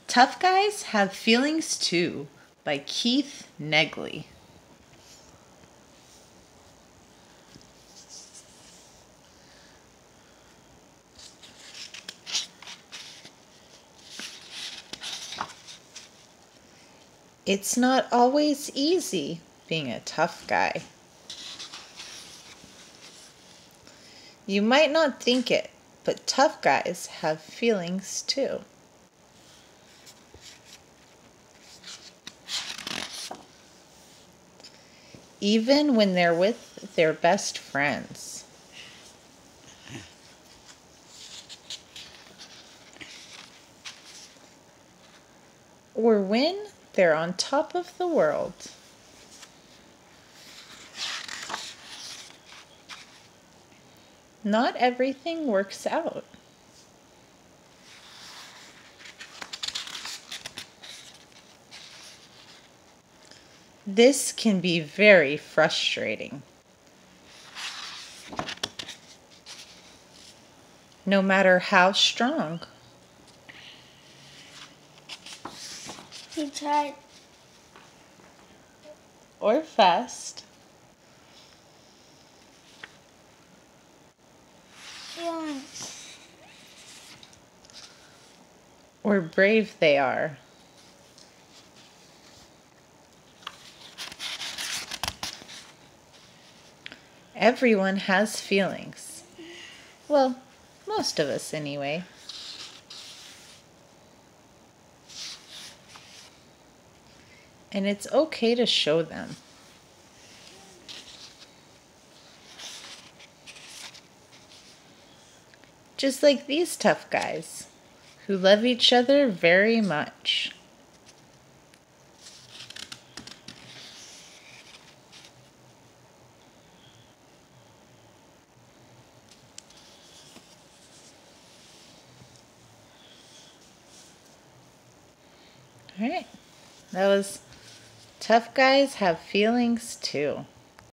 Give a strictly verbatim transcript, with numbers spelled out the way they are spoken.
Tough Guys Have Feelings Too by Keith Negley. It's not always easy being a tough guy. You might not think it, but tough guys have feelings too. Even when they're with their best friends. Or when they're on top of the world. Not everything works out. This can be very frustrating. No matter how strong. He tried. Or fast. Feelings. Or brave they are. Everyone has feelings. Well, most of us anyway. And it's okay to show them. Just like these tough guys who love each other very much. All right, that was Tough Guys Have Feelings Too.